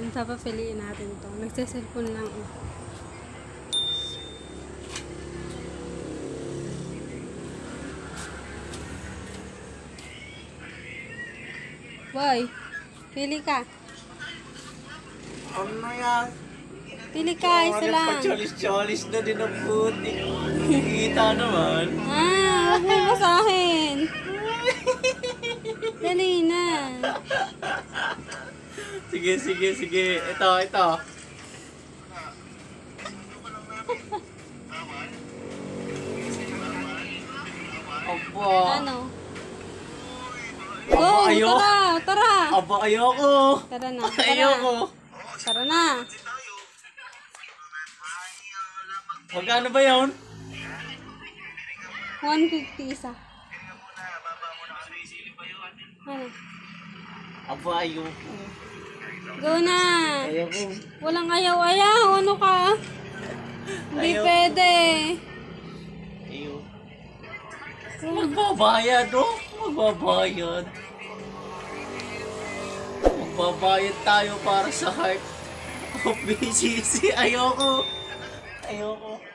Papapiliin natin to. Nagsiselfon lang eh. Boy, pili ka. Ano yan? Pili ka, isa lang. Pacholis-cholis na din ang puti. Nakikita naman. Huwag mo basahin. Dali na. Sige. Ito. Aba. Ano? Go, ayaw. tara. Aba, ayoko. Tara na. Ayoko. Tara na. Magkano ba yun? 150 isa. Ano? Aba, ayoko. Go na. Ayoko. Walang ayaw. Ano ka? Hindi Ayaw. pwede. Ayoko. Magbabayad, oh. Magbabayad tayo para sa heart of BCC. Ayoko.